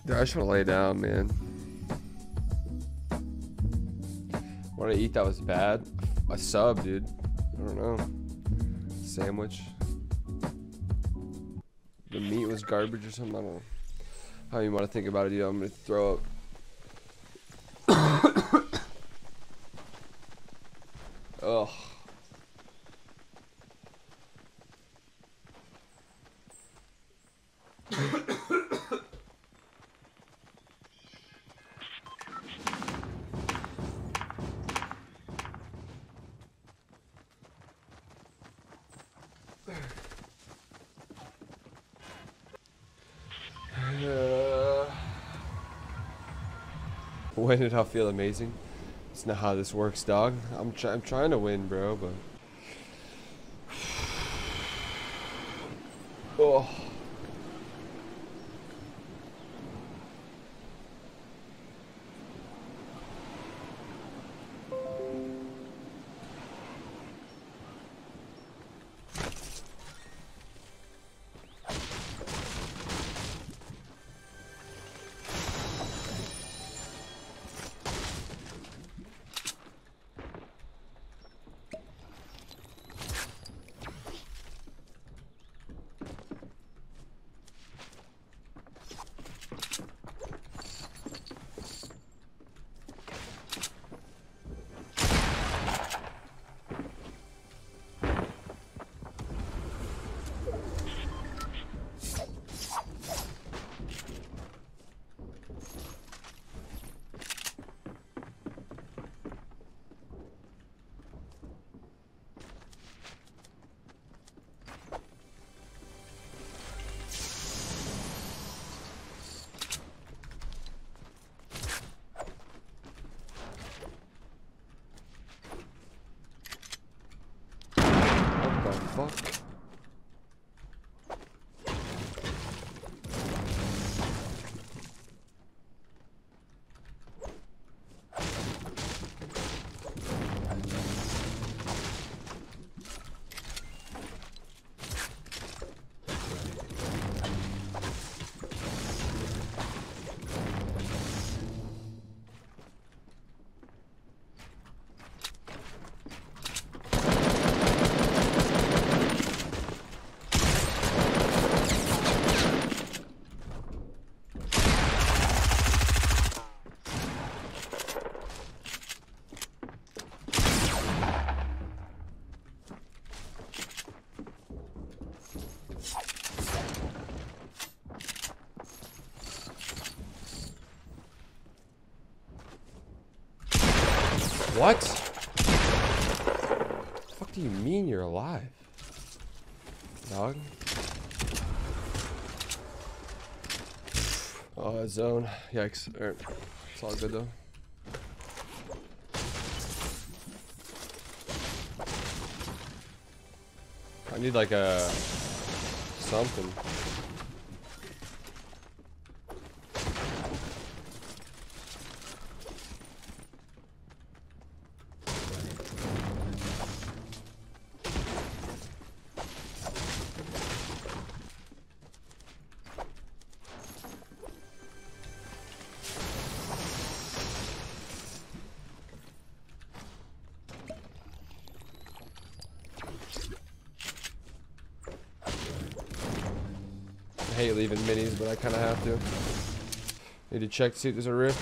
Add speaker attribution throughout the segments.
Speaker 1: Dude, I just want to lay down, man. What did I eat that was bad? A sub, dude. I don't know. Sandwich. The meat was garbage or something. I don't know. How you want to think about it, dude? I'm gonna throw up. Ugh. When did I feel amazing? It's not how this works, dog. I'm trying to win, bro, but oh. Fuck. What? The fuck do you mean you're alive, dog? Oh, zone. Yikes. Alright. It's all good though. I need like a something. I hate leaving minis, but I kind of have to. Need to check to see if there's a rift.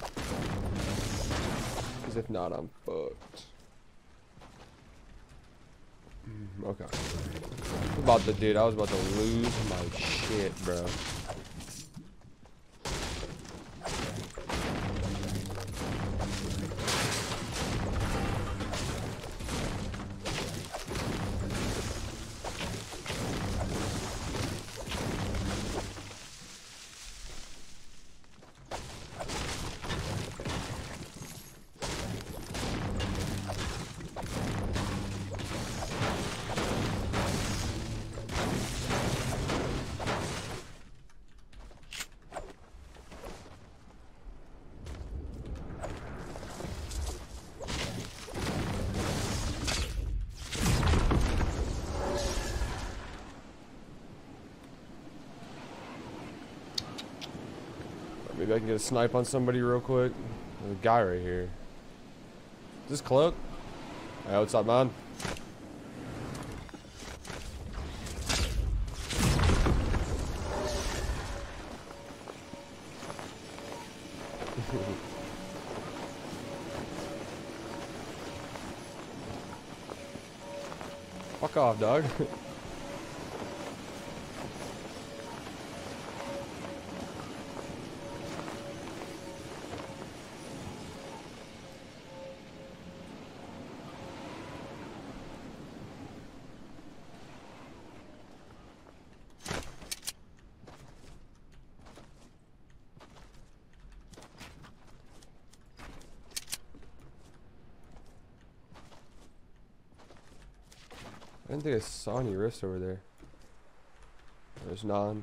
Speaker 1: Because if not, I'm fucked. Okay. I was about to lose my shit, bro. Maybe I can get a snipe on somebody real quick. There's a guy right here. Is this Cloak? Hey, what's up, man? Fuck off, dog. I didn't think I saw any rifts over there. There's none.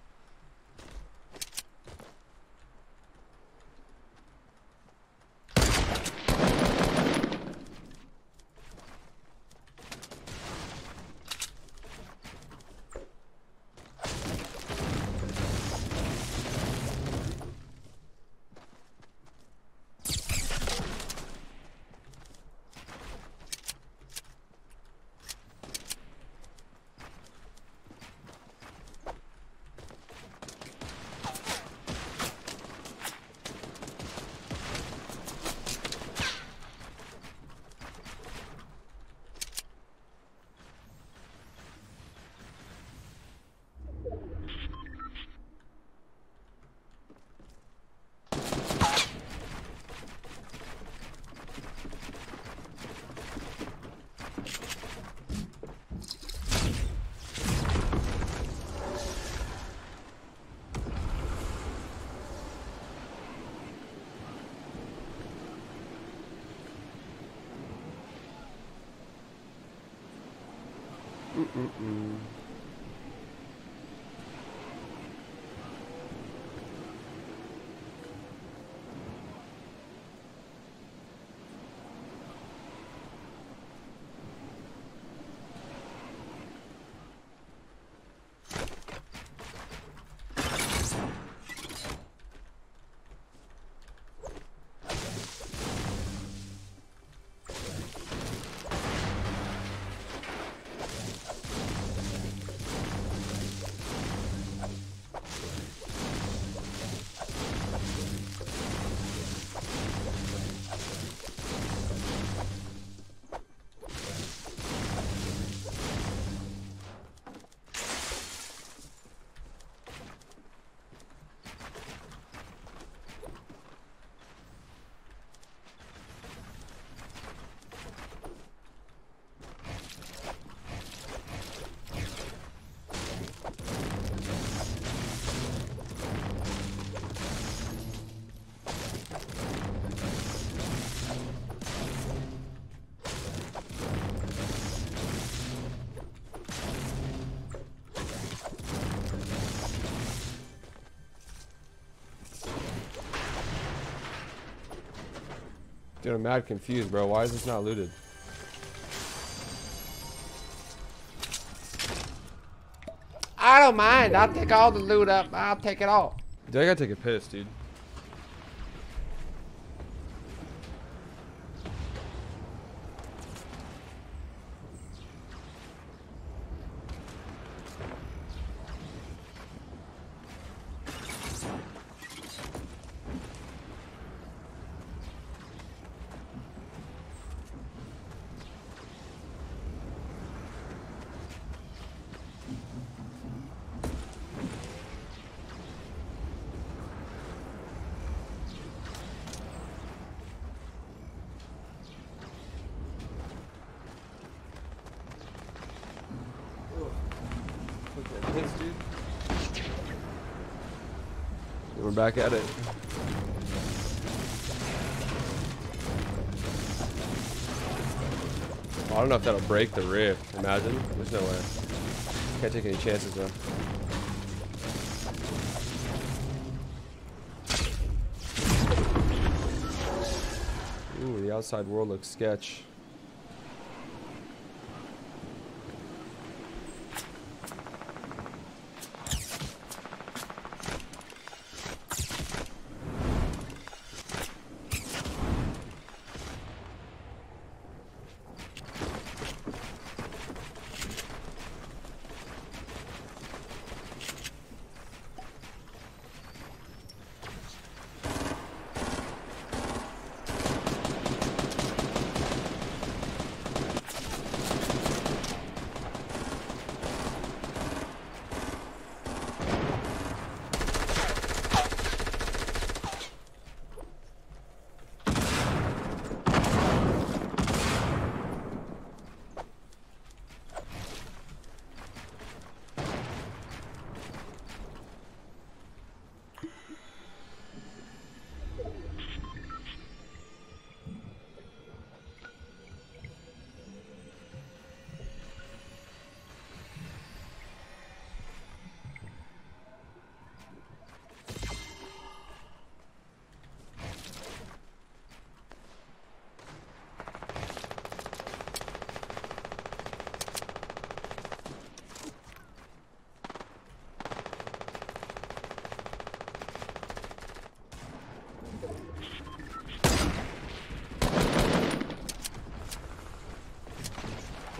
Speaker 1: Dude, I'm mad confused, bro. Why is this not looted?
Speaker 2: I don't mind. I'll take all the loot up. I'll take it all.
Speaker 1: Dude, I gotta take a piss, dude. Dude. We're back at it. I don't know if that'll break the rift. Imagine. There's no way. Can't take any chances though. Ooh, the outside world looks sketch.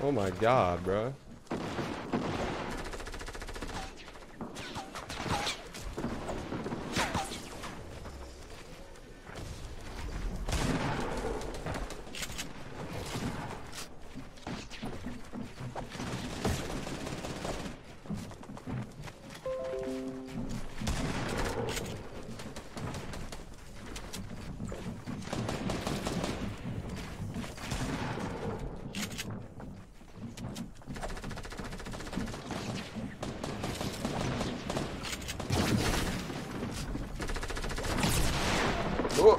Speaker 1: Oh my god, bro. Oh.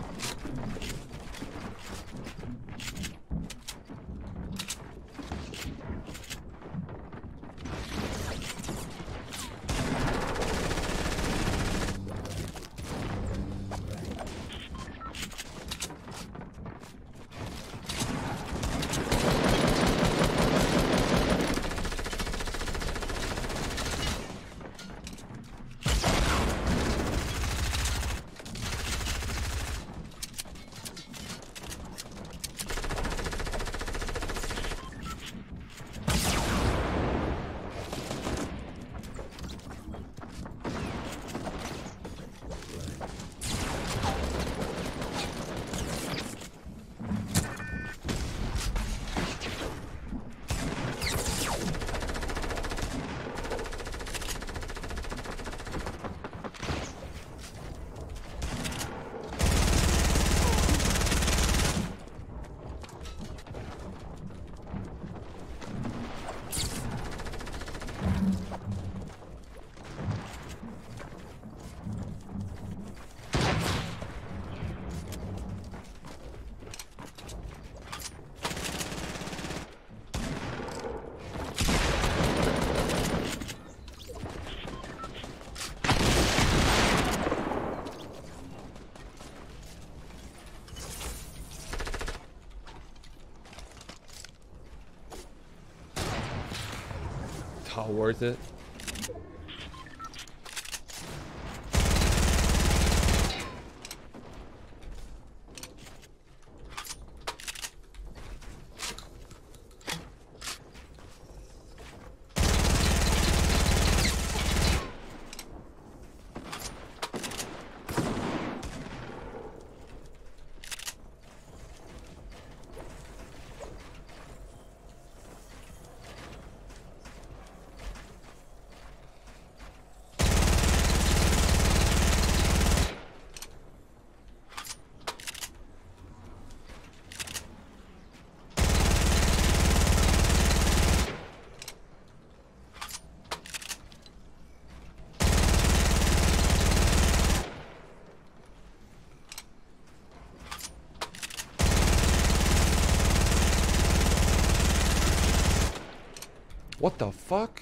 Speaker 1: All worth it. What the fuck?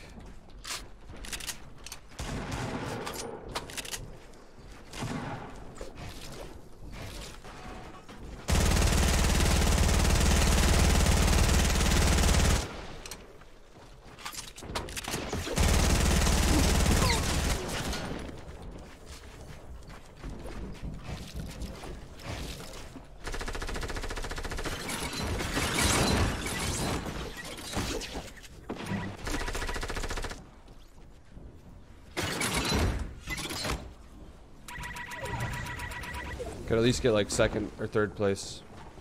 Speaker 1: Could at least get like second or third place.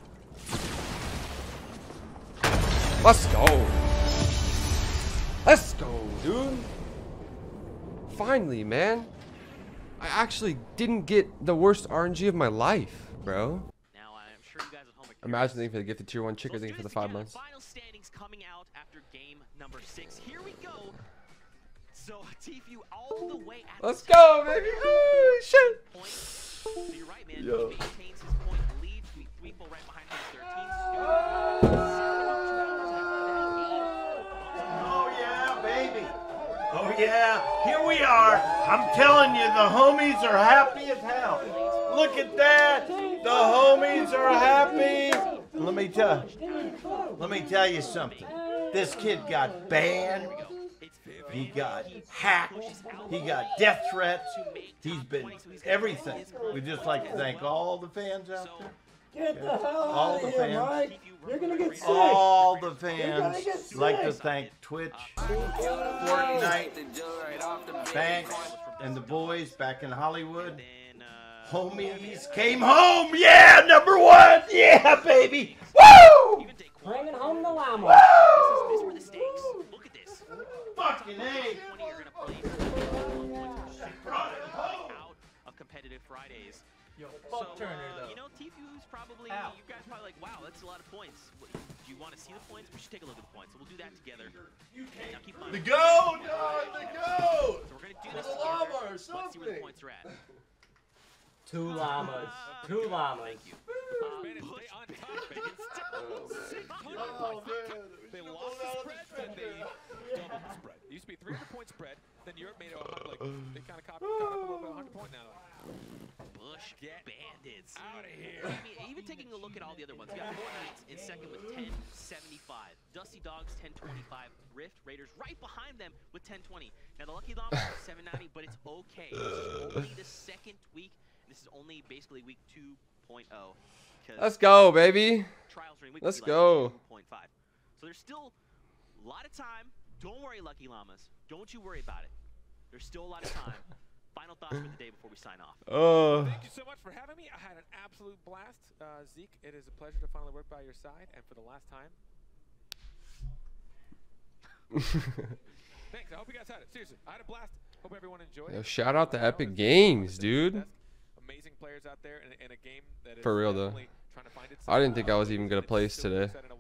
Speaker 1: Let's go. Let's go, dude. Finally, man. I actually didn't get the worst RNG of my life, bro.
Speaker 3: Now, I'm sure you guys at home are
Speaker 1: Imagine thinking for the gifted tier 1 chick or thinking for the 5 months.
Speaker 3: Final standings coming out after game number 6. Here we go. So, Tfue all the way at
Speaker 1: Let's go, baby. Oh, shit.
Speaker 3: point. So you're right, man.
Speaker 1: Yo.
Speaker 3: He maintains his point lead. We Threeple right behind him, 13.
Speaker 4: Oh yeah, baby. Oh yeah, here we are. I'm telling you, the homies are happy as hell. Look at that. The homies are happy. Let me tell you something. This kid got banned. He got hacked. He got death threats. He's been everything. We'd just like to thank all the fans out there.
Speaker 5: Get the hell
Speaker 4: All
Speaker 5: out
Speaker 4: the
Speaker 5: of here,
Speaker 4: fans.
Speaker 5: Mike. You're gonna get sick.
Speaker 4: All the
Speaker 5: You're
Speaker 4: fans
Speaker 5: gonna get
Speaker 4: like to
Speaker 5: sick.
Speaker 4: thank Twitch, Fortnite, Banks, and the boys back in Hollywood.
Speaker 3: Then,
Speaker 4: Homies came home. Yeah, #1. Yeah, baby. Woo!
Speaker 3: even Daquan.
Speaker 5: Bringing home the llama.
Speaker 3: This is where the stakes. Look at this.
Speaker 4: Fucking A.
Speaker 3: 20 are gonna play out of competitive Fridays.
Speaker 6: Yo,
Speaker 3: So,
Speaker 6: fuck Turner though.
Speaker 3: you know, Tfu's probably,
Speaker 6: Ow.
Speaker 3: you guys probably like, wow, that's a lot of points. Do you want to see the points? We should take a look at the points. So we'll do that together. Now keep
Speaker 4: The
Speaker 3: finding.
Speaker 4: goat, dog, the goat.
Speaker 3: So we're gonna do this
Speaker 4: The
Speaker 3: together.
Speaker 4: llama or
Speaker 3: Let's see where the
Speaker 4: something.
Speaker 3: points are at.
Speaker 5: 2 llamas. 2 llamas.
Speaker 3: Thank you.
Speaker 6: Stay on top, baby.
Speaker 4: Oh, man.
Speaker 6: They lost the spread, then they doubled the spread. It used to be a 300-point spread, then Europe made it like they kind of caught up a little bit, 100-point now.
Speaker 3: Bush Bandits.
Speaker 6: Out of here.
Speaker 3: I mean, even taking a look at all the other ones, we got Fortnite in second with 1075, Dusty Dogs 1025, Rift Raiders right behind them with 1020. Now the Lucky Llamas are 790, but it's okay. This is only the second week. This is only basically week 2.0.
Speaker 1: Let's go, baby.
Speaker 3: Trials are in week
Speaker 1: Let's
Speaker 3: 2.5.
Speaker 1: go.
Speaker 3: So there's still a lot of time. Don't worry, Lucky Llamas. Don't you worry about it. There's still a lot of time. Final thoughts for the day before we sign off.
Speaker 6: Thank you so much for having me. I had an absolute blast. Zeke, it is a pleasure to finally work by your side, and for the last time. Thanks. I hope you guys had it. Seriously, I had a blast. Hope everyone enjoyed
Speaker 1: Yo,
Speaker 6: it.
Speaker 1: shout out to
Speaker 6: It's
Speaker 1: Epic
Speaker 6: fun
Speaker 1: Games,
Speaker 6: to
Speaker 1: dude.
Speaker 6: desk. Amazing players out there in a game that is
Speaker 1: For real, though.
Speaker 6: definitely trying to find
Speaker 1: I didn't
Speaker 6: itself.
Speaker 1: think I was even gonna
Speaker 6: It's
Speaker 1: place
Speaker 6: still
Speaker 1: today.
Speaker 6: set in a